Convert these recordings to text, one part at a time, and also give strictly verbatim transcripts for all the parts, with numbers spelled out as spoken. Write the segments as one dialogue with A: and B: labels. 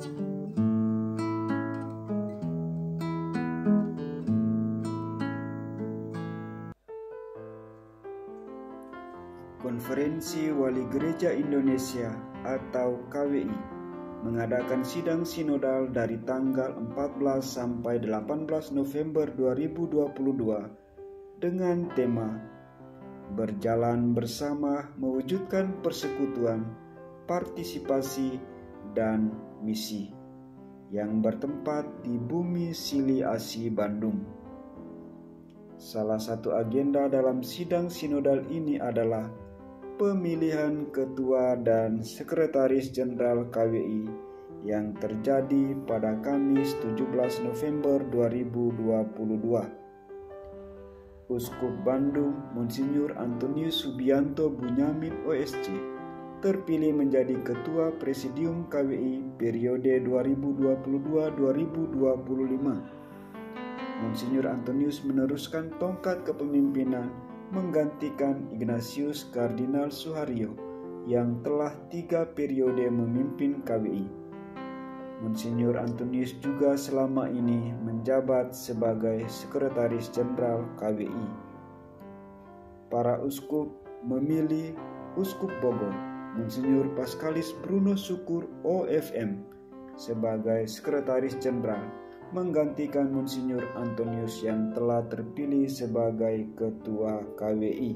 A: Konferensi Wali Gereja Indonesia atau K W I mengadakan sidang sinodal dari tanggal empat belas sampai delapan belas November dua ribu dua puluh dua dengan tema Berjalan Bersama Mewujudkan Persekutuan, Partisipasi, dan Misi yang bertempat di Bumi Sili Asih, Bandung. Salah satu agenda dalam sidang sinodal ini adalah pemilihan Ketua dan Sekretaris Jenderal K W I yang terjadi pada Kamis tujuh belas November dua ribu dua puluh dua. Uskup Bandung Monsinyur Antonius Subianto Bunyamin O S C terpilih menjadi Ketua Presidium K W I periode dua ribu dua puluh dua sampai dua ribu dua puluh lima. Monsinyur Antonius meneruskan tongkat kepemimpinan menggantikan Ignatius Kardinal Suharyo yang telah tiga periode memimpin K W I. Monsinyur Antonius juga selama ini menjabat sebagai Sekretaris Jenderal K W I. Para uskup memilih Uskup Bogor, Monsinyur Paskalis Bruno Syukur O F M sebagai Sekretaris Jenderal, menggantikan Monsinyur Antonius yang telah terpilih sebagai Ketua K W I.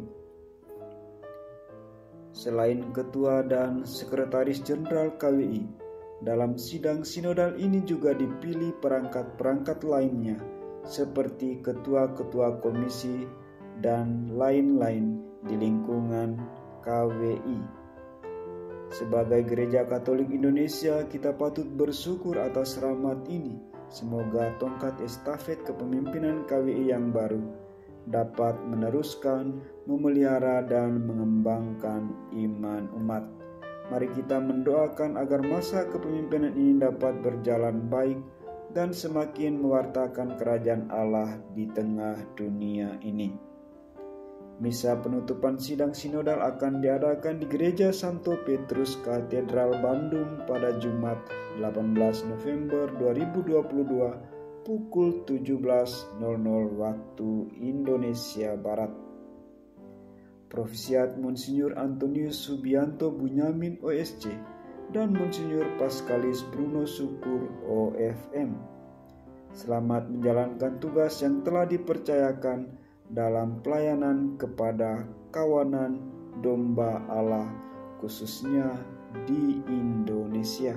A: Selain Ketua dan Sekretaris Jenderal K W I, dalam sidang sinodal ini juga dipilih perangkat-perangkat lainnya seperti ketua-ketua komisi dan lain-lain di lingkungan K W I. Sebagai Gereja Katolik Indonesia, kita patut bersyukur atas rahmat ini. Semoga tongkat estafet kepemimpinan K W I yang baru dapat meneruskan, memelihara, dan mengembangkan iman umat. Mari kita mendoakan agar masa kepemimpinan ini dapat berjalan baik dan semakin mewartakan kerajaan Allah di tengah dunia ini. Misa penutupan sidang sinodal akan diadakan di Gereja Santo Petrus Katedral Bandung pada Jumat delapan belas November dua ribu dua puluh dua pukul tujuh belas waktu Indonesia Barat. Profesiat Monsinyur Antonius Subianto Bunyamin O S C dan Monsinyur Paskalis Bruno Syukur O F M. Selamat menjalankan tugas yang telah dipercayakan dalam pelayanan kepada kawanan domba Allah, khususnya di Indonesia.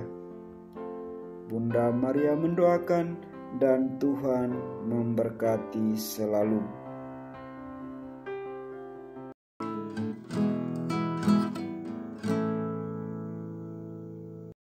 A: Bunda Maria mendoakan dan Tuhan memberkati selalu.